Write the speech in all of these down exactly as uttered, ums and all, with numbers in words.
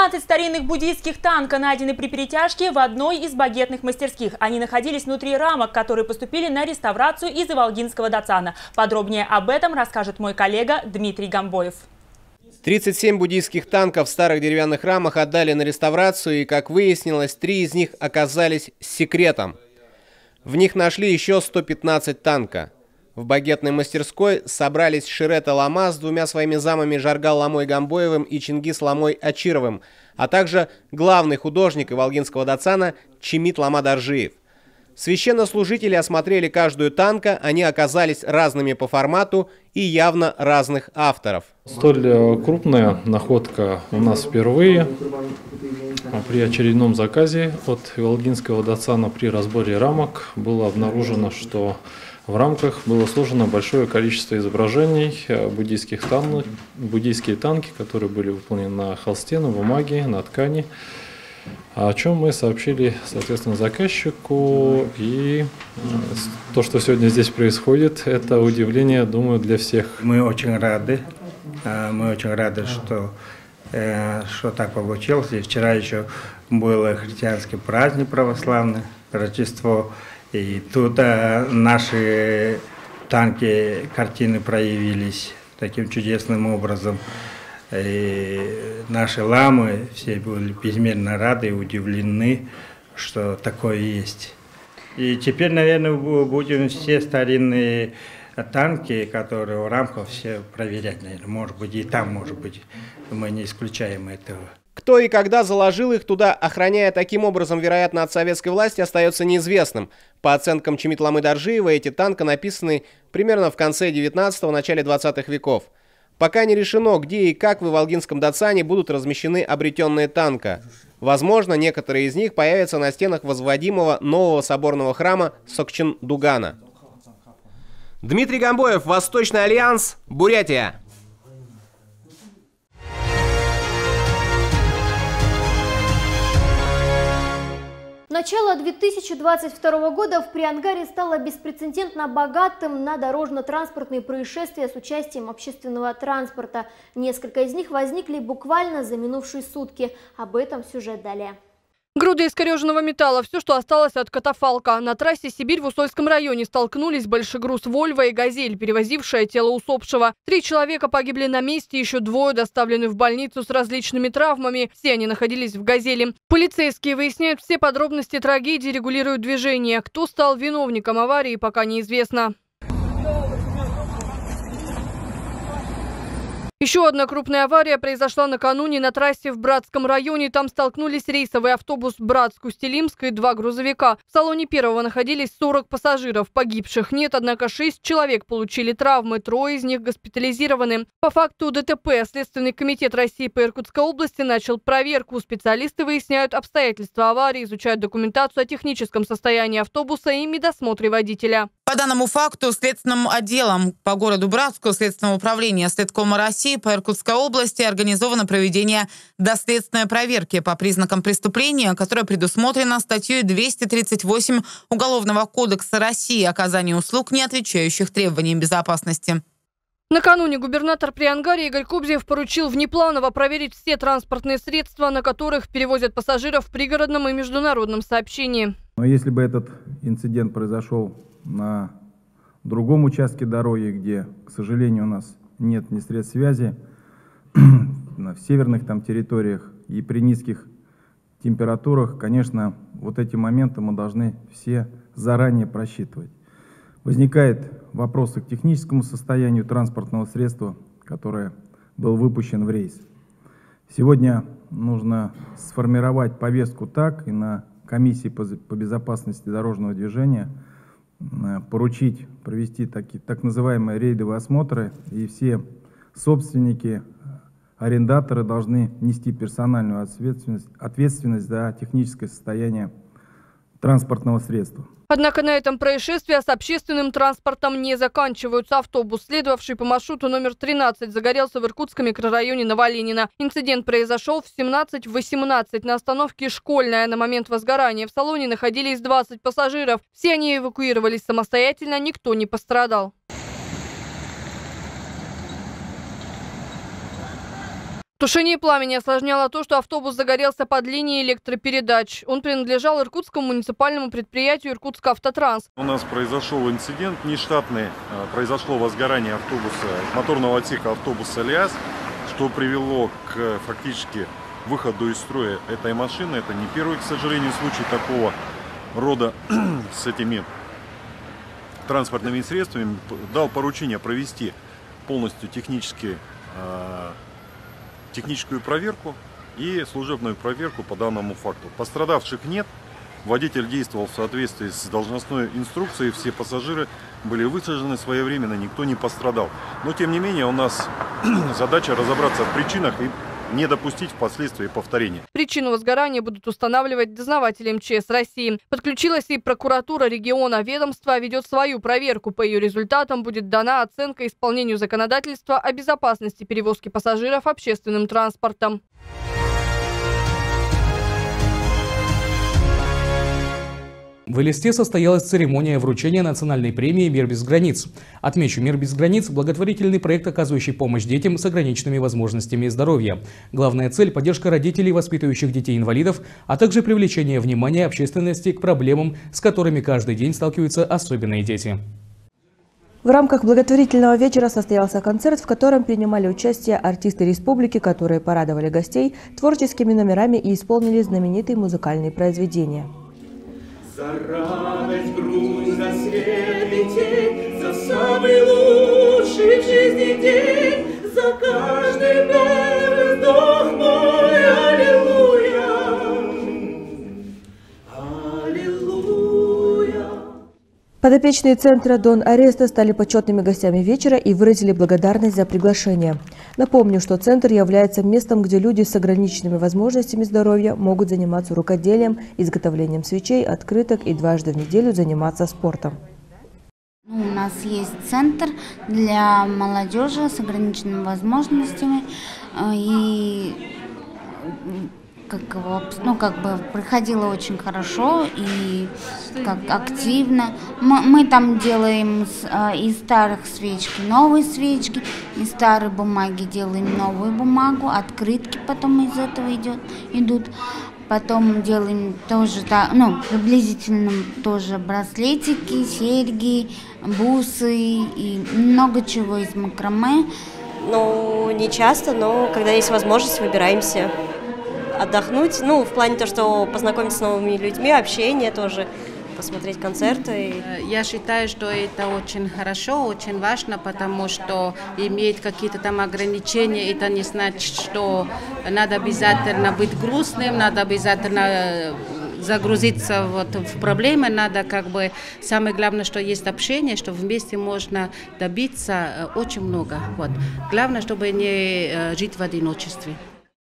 семнадцать старинных буддийских танка найдены при перетяжке в одной из багетных мастерских. Они находились внутри рамок, которые поступили на реставрацию из Иволгинского дацана. Подробнее об этом расскажет мой коллега Дмитрий Гамбоев. тридцать семь буддийских танков в старых деревянных рамах отдали на реставрацию, и, как выяснилось, три из них оказались секретом. В них нашли еще сто пятнадцать танка. В багетной мастерской собрались Ширета Лама с двумя своими замами Жаргал Ламой Гамбоевым и Чингис Ламой Ачировым, а также главный художник Иволгинского дацана Чимит Лама Доржиев. Священнослужители осмотрели каждую танка, они оказались разными по формату и явно разных авторов. Столь крупная находка у нас впервые. При очередном заказе от Иволгинского дацана при разборе рамок было обнаружено, что в рамках было сложено большое количество изображений буддийских танков, буддийские танки, которые были выполнены на холсте, на бумаге, на ткани. О чем мы сообщили, соответственно, заказчику. И то, что сегодня здесь происходит, это удивление, думаю, для всех. Мы очень рады, мы очень рады, что, что так получилось. И вчера еще был христианский праздник православный, Рождество. И тут наши танки, картины проявились таким чудесным образом. И наши ламы все были безмерно рады и удивлены, что такое есть. И теперь, наверное, будем все старинные танки, которые в рамках, все проверять, наверное. Может быть, и там, может быть, мы не исключаем этого. Кто и когда заложил их туда, охраняя таким образом, вероятно, от советской власти, остается неизвестным. По оценкам Чимит Ламы Доржиева, эти танки написаны примерно в конце девятнадцатого – начале двадцатых веков. Пока не решено, где и как в Иволгинском дацане будут размещены обретенные танки. Возможно, некоторые из них появятся на стенах возводимого нового соборного храма Сокчин-Дугана. Дмитрий Гамбоев, Восточный альянс, Бурятия. Начало две тысячи двадцать второго года в Приангаре стало беспрецедентно богатым на дорожно-транспортные происшествия с участием общественного транспорта. Несколько из них возникли буквально за минувшие сутки. Об этом сюжет далее. Груды искореженного металла – все, что осталось от катафалка. На трассе Сибирь в Усольском районе столкнулись большегруз «Вольво» и «Газель», перевозившая тело усопшего. Три человека погибли на месте, еще двое доставлены в больницу с различными травмами. Все они находились в «Газели». Полицейские выясняют все подробности трагедии, регулируют движение. Кто стал виновником аварии, пока неизвестно. Еще одна крупная авария произошла накануне на трассе в Братском районе. Там столкнулись рейсовый автобус «Братск-Устилимск» и два грузовика. В салоне первого находились сорок пассажиров. Погибших нет, однако шесть человек получили травмы, трое из них госпитализированы. По факту ДТП Следственный комитет России по Иркутской области начал проверку. Специалисты выясняют обстоятельства аварии, изучают документацию о техническом состоянии автобуса и медосмотре водителя. По данному факту следственным отделом по городу Братску Следственного управления Следкома России по Иркутской области организовано проведение доследственной проверки по признакам преступления, которое предусмотрено статьей двести тридцать восемь Уголовного кодекса России «Оказание услуг, не отвечающих требованиям безопасности». Накануне губернатор Приангарии Игорь Кобзев поручил внепланово проверить все транспортные средства, на которых перевозят пассажиров в пригородном и международном сообщении. Но если бы этот инцидент произошел на другом участке дороги, где, к сожалению, у нас нет ни средств связи, в северных там территориях и при низких температурах, конечно, вот эти моменты мы должны все заранее просчитывать. Возникает вопросы к техническому состоянию транспортного средства, которое был выпущен в рейс. Сегодня нужно сформировать повестку так, и на комиссии по безопасности дорожного движения поручить провести таки, так называемые рейдовые осмотры, и все собственники, арендаторы должны нести персональную ответственность, ответственность за техническое состояние транспортного средства. Однако на этом происшествия с общественным транспортом не заканчиваются. Автобус, следовавший по маршруту номер тринадцать, загорелся в Иркутском микрорайоне Новоленина. Инцидент произошел в семнадцать восемнадцать на остановке «Школьная». На момент возгорания в салоне находились двадцать пассажиров. Все они эвакуировались самостоятельно, никто не пострадал. Тушение пламени осложняло то, что автобус загорелся под линией электропередач. Он принадлежал иркутскому муниципальному предприятию «Иркутскавтотранс». У нас произошел инцидент нештатный. Произошло возгорание автобуса, моторного отсека автобуса «ЛиАЗ», что привело к фактически выходу из строя этой машины. Это не первый, к сожалению, случай такого рода с этими транспортными средствами. Дал поручение провести полностью технически техническую проверку и служебную проверку по данному факту. Пострадавших нет, водитель действовал в соответствии с должностной инструкцией, все пассажиры были высажены своевременно, никто не пострадал. Но тем не менее у нас задача разобраться в причинах и не допустить впоследствии повторения. Причину возгорания будут устанавливать дознаватели эм че эс России. Подключилась и прокуратура региона. Ведомство ведет свою проверку. По ее результатам будет дана оценка исполнению законодательства о безопасности перевозки пассажиров общественным транспортом. В Элисте состоялась церемония вручения национальной премии «Мир без границ». Отмечу, «Мир без границ» – благотворительный проект, оказывающий помощь детям с ограниченными возможностями здоровья. Главная цель – поддержка родителей, воспитывающих детей-инвалидов, а также привлечение внимания общественности к проблемам, с которыми каждый день сталкиваются особенные дети. В рамках благотворительного вечера состоялся концерт, в котором принимали участие артисты республики, которые порадовали гостей творческими номерами и исполнили знаменитые музыкальные произведения. За радость, грусть, за свет детей, за самый лучший в жизни день, за каждый первый вздох мой, аллилуйя, аллилуйя. Подопечные центра Дон Ареста стали почетными гостями вечера и выразили благодарность за приглашение. Напомню, что центр является местом, где люди с ограниченными возможностями здоровья могут заниматься рукоделием, изготовлением свечей, открыток и дважды в неделю заниматься спортом. У нас есть центр для молодежи с ограниченными возможностями, и как, его, ну, как бы проходило очень хорошо и как активно. Мы, мы там делаем с, а, из старых свечки новые свечки, из старой бумаги делаем новую бумагу, открытки потом из этого идет, идут. Потом делаем тоже, ну, приблизительно тоже браслетики, серьги, бусы и много чего из макраме. Ну, не часто, но когда есть возможность, выбираемся отдохнуть. Ну, в плане того, что познакомиться с новыми людьми, общение тоже, посмотреть концерты. Я считаю, что это очень хорошо, очень важно, потому что иметь какие-то там ограничения, это не значит, что надо обязательно быть грустным, надо обязательно загрузиться вот в проблемы, надо как бы, самое главное, что есть общение, что вместе можно добиться очень много. Вот. Главное, чтобы не жить в одиночестве.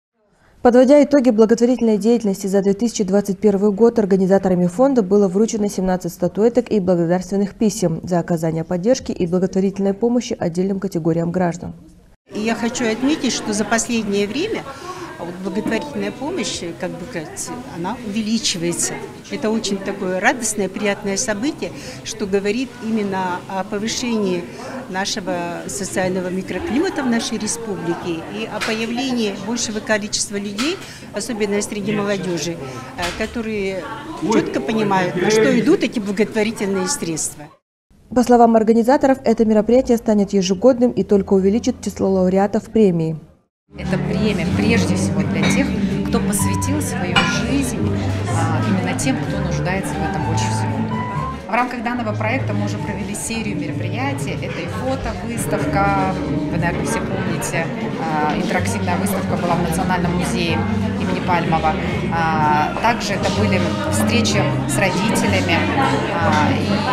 Подводя итоги благотворительной деятельности за две тысячи двадцать первый год, организаторами фонда было вручено семнадцать статуэток и благодарственных писем за оказание поддержки и благотворительной помощи отдельным категориям граждан. И я хочу отметить, что за последнее время вот благотворительная помощь, как бы сказать, она увеличивается. Это очень такое радостное, приятное событие, что говорит именно о повышении нашего социального микроклимата в нашей республике и о появлении большего количества людей, особенно среди молодежи, которые четко понимают, на что идут эти благотворительные средства. По словам организаторов, это мероприятие станет ежегодным и только увеличит число лауреатов премии. Это премия прежде всего для тех, кто посвятил свою жизнь а, именно тем, кто нуждается в этом больше всего. В рамках данного проекта мы уже провели серию мероприятий. Это и фото-выставка, вы, наверное, все помните, а, интерактивная выставка была в Национальном музее имени Пальмова. А, также это были встречи с родителями а,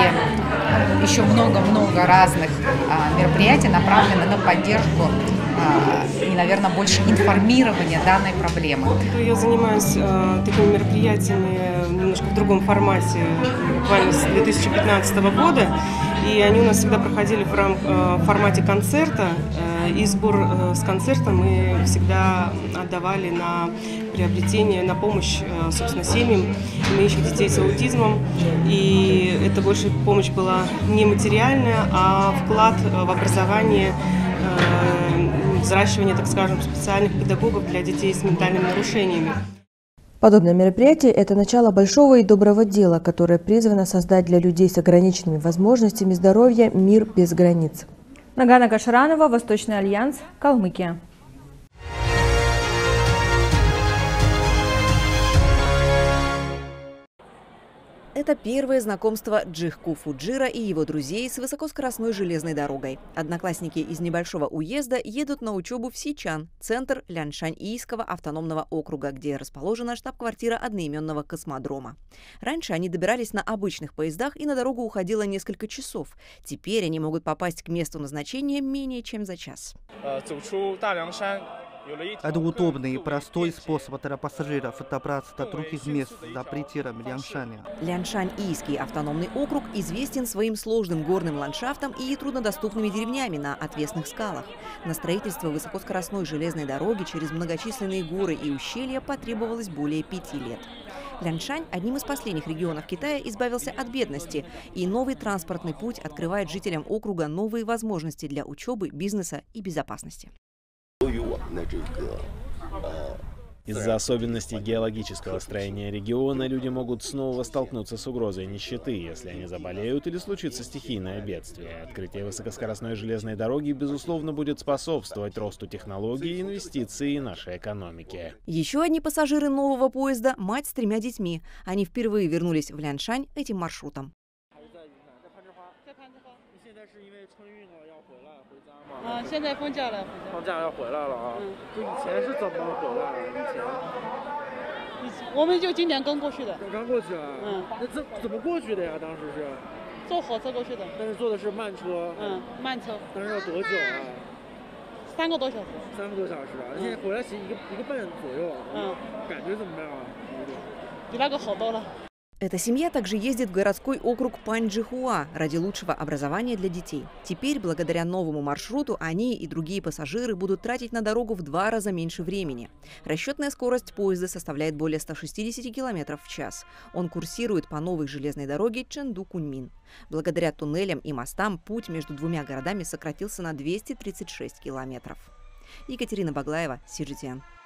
и еще много-много разных а, мероприятий, направленных на поддержку и, наверное, больше информирования данной проблемы. Я занимаюсь э, такими мероприятиями немножко в другом формате, буквально с две тысячи пятнадцатого года, и они у нас всегда проходили в, рам, э, в формате концерта, э, и сбор э, с концерта мы всегда отдавали на приобретение, на помощь, э, собственно, семьям, имеющих детей с аутизмом, и это больше помощь была не материальная, а вклад в образование э, взращивание, так скажем, специальных педагогов для детей с ментальными нарушениями. Подобное мероприятие – это начало большого и доброго дела, которое призвано создать для людей с ограниченными возможностями здоровья мир без границ. Нагана Кашаранова, Восточный альянс, Калмыкия. Это первое знакомство Джихку Фуджира и его друзей с высокоскоростной железной дорогой. Одноклассники из небольшого уезда едут на учебу в Сичан, центр Ляншань-Ийского автономного округа, где расположена штаб-квартира одноименного космодрома. Раньше они добирались на обычных поездах, и на дорогу уходило несколько часов. Теперь они могут попасть к месту назначения менее чем за час. Это удобный и простой способ для пассажиров добраться до других мест за пределами Ляншаня. Ляншань-Ийский автономный округ известен своим сложным горным ландшафтом и труднодоступными деревнями на отвесных скалах. На строительство высокоскоростной железной дороги через многочисленные горы и ущелья потребовалось более пяти лет. Ляншань одним из последних регионов Китая избавился от бедности, и новый транспортный путь открывает жителям округа новые возможности для учебы, бизнеса и безопасности. Из-за особенностей геологического строения региона люди могут снова столкнуться с угрозой нищеты, если они заболеют или случится стихийное бедствие. Открытие высокоскоростной железной дороги, безусловно, будет способствовать росту технологий и инвестиций нашей экономики. Еще одни пассажиры нового поезда – мать с тремя детьми. Они впервые вернулись в Ляншань этим маршрутом. 啊，现在放假了，放假要回来了啊。嗯，就以前是怎么回来？以前，以前我们就今年刚过去的。刚过去啊？嗯。那怎怎么过去的呀？当时是坐火车过去的。但是坐的是慢车。嗯，慢车。但是要多久啊？三个多小时。三个多小时啊！现在回来是一个一个半左右。嗯，感觉怎么样啊？比那个好多了。 Эта семья также ездит в городской округ Паньчжихуа ради лучшего образования для детей. Теперь, благодаря новому маршруту, они и другие пассажиры будут тратить на дорогу в два раза меньше времени. Расчетная скорость поезда составляет более ста шестидесяти километров в час. Он курсирует по новой железной дороге Чэнду-Куньмин. Благодаря туннелям и мостам путь между двумя городами сократился на двести тридцать шесть километров. Екатерина Баглаева, Си Джи Ти Эн.